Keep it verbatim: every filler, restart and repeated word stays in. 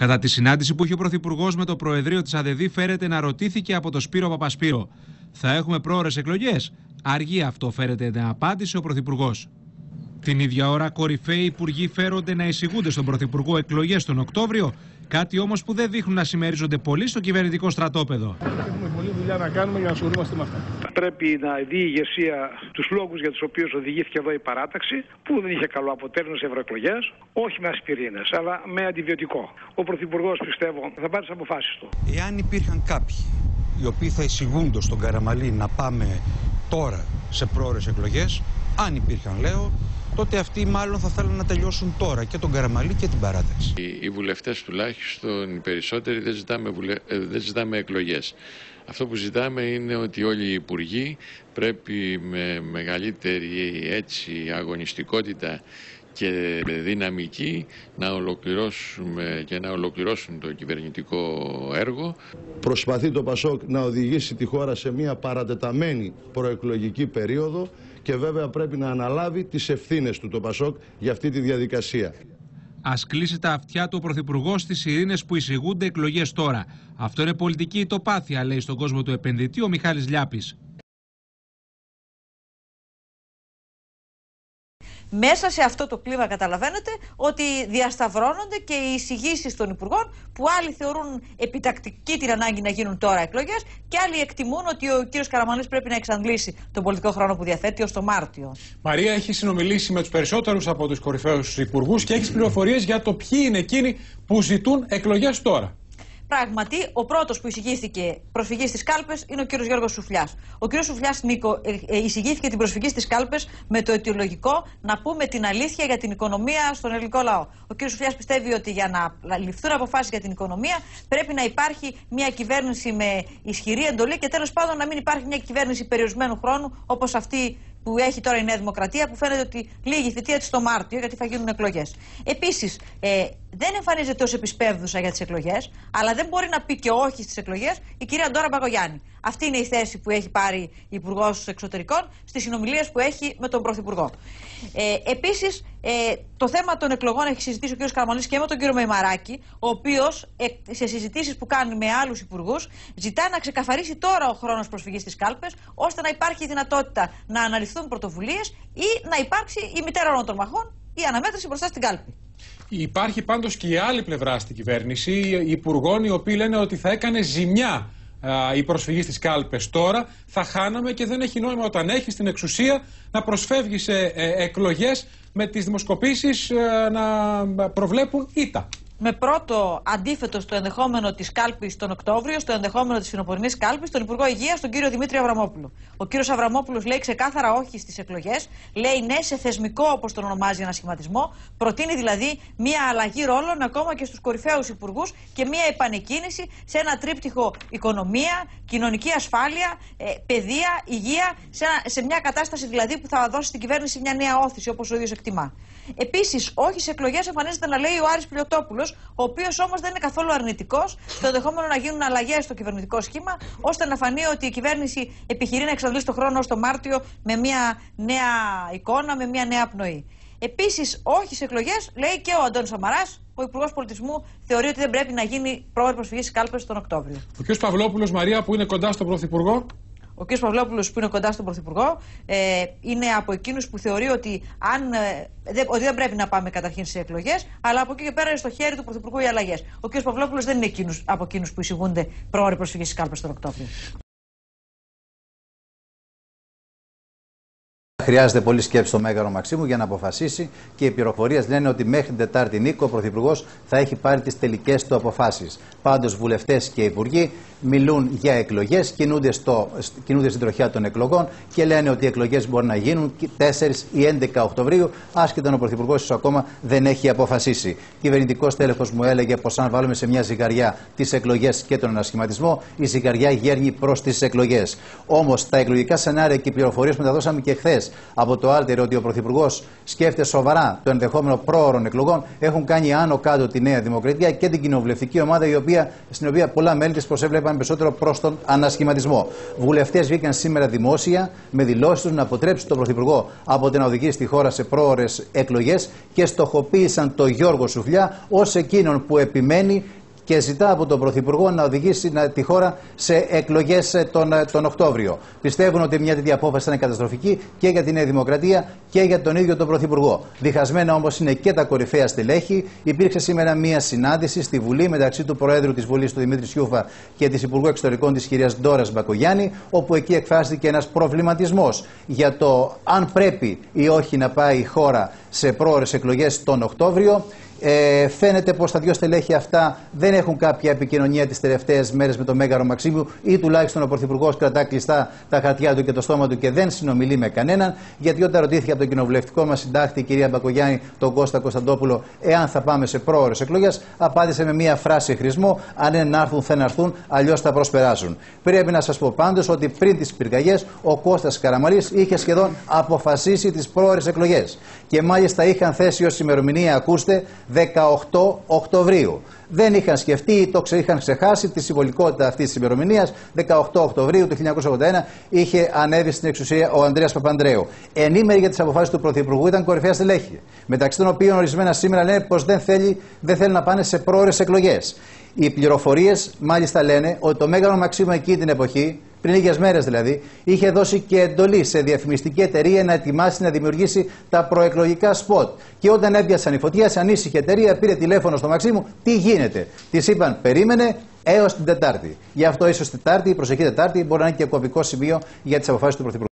Κατά τη συνάντηση που είχε ο Πρωθυπουργός με το Προεδρείο της ΑΔΕΔΗ, φέρεται να ρωτήθηκε από τον Σπύρο Παπασπύρο: θα έχουμε πρόωρες εκλογές? Αργεί αυτό, φέρεται να απάντησε ο Πρωθυπουργός. Την ίδια ώρα, κορυφαίοι υπουργοί φέρονται να εισηγούνται στον Πρωθυπουργό εκλογές τον Οκτώβριο, κάτι όμως που δεν δείχνουν να συμμερίζονται πολύ στο κυβερνητικό στρατόπεδο. Έχουμε πολλή δουλειά να κάνουμε για να ασχολούμαστε με αυτά. Πρέπει να δει η ηγεσία τους λόγους για τους οποίους οδηγήθηκε εδώ η παράταξη, που δεν είχε καλό αποτέλεσμα σε ευρωεκλογές, όχι με ασπιρίνες, αλλά με αντιβιωτικό. Ο Πρωθυπουργός, πιστεύω, θα πάρει τις αποφάσεις του. Εάν υπήρχαν κάποιοι οι οποίοι θα εισηγούνται στον Καραμαλή να πάμε τώρα σε πρόωρες εκλογές, αν υπήρχαν, λέω, τότε αυτοί μάλλον θα θέλουν να τελειώσουν τώρα και τον Καραμαλή και την παράταξη. Οι, οι βουλευτές τουλάχιστον, οι περισσότεροι, δεν ζητάμε, βουλε... δεν ζητάμε εκλογές. Αυτό που ζητάμε είναι ότι όλοι οι υπουργοί πρέπει με μεγαλύτερη έτσι αγωνιστικότητα και δυναμική να ολοκληρώσουμε και να ολοκληρώσουν το κυβερνητικό έργο. Προσπαθεί το Πασόκ να οδηγήσει τη χώρα σε μια παρατεταμένη προεκλογική περίοδο και βέβαια πρέπει να αναλάβει τις ευθύνες του το Πασόκ για αυτή τη διαδικασία. Ας κλείσει τα αυτιά του ο Πρωθυπουργός στις ειρήνες που εισηγούνται εκλογές τώρα. Αυτό είναι πολιτική ητοπάθεια, λέει στον κόσμο του επενδυτή ο Μιχάλης Λιάπης. Μέσα σε αυτό το κλίμα καταλαβαίνετε ότι διασταυρώνονται και οι εισηγήσεις των υπουργών, που άλλοι θεωρούν επιτακτική την ανάγκη να γίνουν τώρα εκλογές και άλλοι εκτιμούν ότι ο κύριος Καραμαλής πρέπει να εξαντλήσει τον πολιτικό χρόνο που διαθέτει ως το Μάρτιο. Μαρία, έχει συνομιλήσει με τους περισσότερους από τους κορυφαίους υπουργούς και έχει πληροφορίες για το ποιοι είναι εκείνοι που ζητούν εκλογές τώρα. Πράγματι, ο πρώτος που εισηγήθηκε προσφυγή στις κάλπες είναι ο κύριος Γιώργος Σουφλιάς. Ο κύριος Σουφλιάς, Νίκο, εισηγήθηκε την προσφυγή στις κάλπες με το αιτιολογικό να πούμε την αλήθεια για την οικονομία στον ελληνικό λαό. Ο κύριος Σουφλιάς πιστεύει ότι για να ληφθούν αποφάσεις για την οικονομία πρέπει να υπάρχει μια κυβέρνηση με ισχυρή εντολή και τέλος πάντων να μην υπάρχει μια κυβέρνηση περιορισμένου χρόνου όπως αυτή που έχει τώρα η Νέα Δημοκρατία, που φαίνεται ότι λύγει η θητεία της το Μάρτιο, γιατί θα γίνουν εκλογές. Επίσης, ε, δεν εμφανίζεται ως επισπεύδουσα για τις εκλογές, αλλά δεν μπορεί να πει και όχι στις εκλογές η κυρία Ντόρα Μπακογιάννη. Αυτή είναι η θέση που έχει πάρει η Υπουργός Εξωτερικών στις συνομιλίες που έχει με τον Πρωθυπουργό. Ε, επίσης, ε, το θέμα των εκλογών έχει συζητήσει ο κύριος Καραμαλής και με τον κύριο Μεϊμαράκη, ο οποίος ε, σε συζητήσεις που κάνει με άλλους υπουργούς ζητά να ξεκαθαρίσει τώρα ο χρόνος προσφυγής στις κάλπες, ώστε να υπάρχει δυνατότητα να αναλυθούν πρωτοβουλίες ή να υπάρξει η μητέρα όλων των μαχών, η αναμέτρηση μπροστά στην κάλπη. Υπάρχει πάντως και η άλλη πλευρά στην κυβέρνηση, υπουργών οι οποίοι λένε ότι θα έκανε ζημιά α, η προσφυγή στις κάλπες τώρα, θα χάναμε και δεν έχει νόημα όταν έχει την εξουσία να προσφεύγει σε ε, εκλογές με τις δημοσκοπήσεις ε, να προβλέπουν ήττα. Με πρώτο αντίθετο στο ενδεχόμενο της κάλπης τον Οκτώβριο, στο ενδεχόμενο της φθινοπορεινής κάλπης, τον Υπουργό Υγείας, τον κύριο Δημήτρη Αβραμόπουλο. Ο κύριος Αβραμόπουλος λέει ξεκάθαρα όχι στις εκλογές, λέει ναι σε θεσμικό, όπως τον ονομάζει, ανασχηματισμό. Προτείνει δηλαδή μια αλλαγή ρόλων ακόμα και στους κορυφαίους υπουργούς και μια επανεκκίνηση σε ένα τρίπτυχο οικονομία, κοινωνική ασφάλεια, ε, παιδεία, υγεία, σε, ένα, σε μια κατάσταση δηλαδή που θα δώσει στην κυβέρνηση μια νέα όθηση, όπως ο ίδιος εκτιμά. Επίσης, όχι σε εκλογές εμφανίζεται να λέει ο Άρης Πιλιοτόπουλος, ο οποίος όμως δεν είναι καθόλου αρνητικός στο ενδεχόμενο να γίνουν αλλαγές στο κυβερνητικό σχήμα, ώστε να φανεί ότι η κυβέρνηση επιχειρεί να εξαντλήσει το χρόνο ως το Μάρτιο με μια νέα εικόνα, με μια νέα πνοή. Επίσης, όχι σε εκλογές, λέει και ο Αντώνης Σαμαράς, ο Υπουργός Πολιτισμού, θεωρεί ότι δεν πρέπει να γίνει πρόωρη προσφυγή στις κάλπες τον Οκτώβριο. Ο κ. Παυλόπουλος, Μαρία, που είναι κοντά στον Πρωθυπουργό. Ο κ. Παυλόπουλος, που είναι κοντά στον Πρωθυπουργό, ε, είναι από εκείνους που θεωρεί ότι, αν, ε, δε, ότι δεν πρέπει να πάμε καταρχήν σε εκλογές, αλλά από εκεί και πέρα είναι στο χέρι του Πρωθυπουργού οι αλλαγές. Ο κ. Παυλόπουλος δεν είναι εκείνους, από εκείνους που εισηγούνται πρόωρη προσφυγή στις κάλπες τον Οκτώβριο. Χρειάζεται πολύ σκέψη στο Μέγαρο Μαξίμου για να αποφασίσει και οι πληροφορίες λένε ότι μέχρι την Τετάρτη Νίκο ο Πρωθυπουργός θα έχει πάρει τις τελικές του αποφάσεις. Πάντως, βουλευτές και υπουργοί μιλούν για εκλογές, κινούνται, στο, κινούνται στην τροχιά των εκλογών και λένε ότι οι εκλογές μπορούν να γίνουν τέσσερις ή έντεκα Οκτωβρίου, άσχετα ο Πρωθυπουργός ίσως ακόμα δεν έχει αποφασίσει. Κυβερνητικός τέλεχος μου έλεγε πως αν βάλουμε σε μια ζυγαριά τις εκλογές και τον ανασχηματισμό, η ζυγαριά γέρνει προς τις εκλογές. Όμως, τα εκλογικά σενάρια και οι πληροφορίες που μεταδώσαμε και χθες από το Άλτερ ότι ο Πρωθυπουργός σκέφτεται σοβαρά το ενδεχόμενο πρόωρων εκλογών έχουν κάνει άνω κάτω τη Νέα Δημοκρατία και την κοινοβουλευτική ομάδα, η οποία, στην οποία πολλά μέλη της προσέβλεπαν περισσότερο προς τον ανασχηματισμό. Βουλευτές βγήκαν σήμερα δημόσια με δηλώσεις τους να αποτρέψουν τον Πρωθυπουργό από το να οδηγήσει τη χώρα σε πρόωρες εκλογές και στοχοποίησαν τον Γιώργο Σουφλιά ως εκείνον που επιμένει και ζητά από τον Πρωθυπουργό να οδηγήσει τη χώρα σε εκλογές τον, τον Οκτώβριο. Πιστεύουν ότι μια τέτοια απόφαση θα είναι καταστροφική και για τη Νέα Δημοκρατία και για τον ίδιο τον Πρωθυπουργό. Διχασμένα όμως είναι και τα κορυφαία στελέχη. Υπήρξε σήμερα μια συνάντηση στη Βουλή μεταξύ του Προέδρου της Βουλής, του Δημήτρη Σιούφα, και της Υπουργού Εξωτερικών της κυρίας Ντόρας Μπακογιάννη, όπου εκεί εκφράστηκε ένας προβληματισμός για το αν πρέπει ή όχι να πάει η χώρα σε πρόωρες εκλογές τον Οκτώβριο. Ε, φαίνεται πως τα δύο στελέχη αυτά δεν έχουν κάποια επικοινωνία τις τελευταίες μέρες με τον Μέγαρο Μαξίμου, ή τουλάχιστον ο Πρωθυπουργός κρατά κλειστά τα χαρτιά του και το στόμα του και δεν συνομιλεί με κανέναν. Γιατί όταν ρωτήθηκε από τον κοινοβουλευτικό μας συντάκτη, η κυρία Μπακογιάννη, τον Κώστα Κωνσταντόπουλο, εάν θα πάμε σε πρόωρες εκλογές, απάντησε με μία φράση χρησμό: αν είναι να έρθουν, θα έρθουν, αλλιώς θα προσπεράσουν. Πρέπει να σας πω πάντως ότι πριν τις πυρκαγιές ο Κώστας Καραμαλής είχε σχεδόν αποφασίσει τις πρόωρες εκλογές. Και μάλιστα είχαν θέσει ως ημερομηνία, ακούστε, δεκαοκτώ Οκτωβρίου. Δεν είχαν σκεφτεί ή το είχαν ξεχάσει τη συμβολικότητα αυτής της ημερομηνίας. δεκαοκτώ Οκτωβρίου του χίλια εννιακόσια ογδόντα ένα είχε ανέβει στην εξουσία ο Ανδρέας Παπανδρέου. Ενήμεροι για τις αποφάσεις του Πρωθυπουργού ήταν κορυφαία στελέχη, μεταξύ των οποίων ορισμένα σήμερα λένε πως δεν θέλει, δεν θέλει να πάνε σε πρόωρες εκλογές. Οι πληροφορίες μάλιστα λένε ότι το Μέγαρο Μαξίμου εκείνη την εποχή, πριν λίγες μέρες δηλαδή, είχε δώσει και εντολή σε διαφημιστική εταιρεία να ετοιμάσει να δημιουργήσει τα προεκλογικά σποτ. Και όταν έπιασαν οι φωτιές, ανήσυχη εταιρεία πήρε τηλέφωνο στο Μαξίμου. Τι γίνεται? Της είπαν περίμενε έως την Τετάρτη. Γι' αυτό ίσως Τετάρτη, η προσεχή Τετάρτη, μπορεί να είναι και κομβικό σημείο για τις αποφάσεις του Πρωθυπουργού.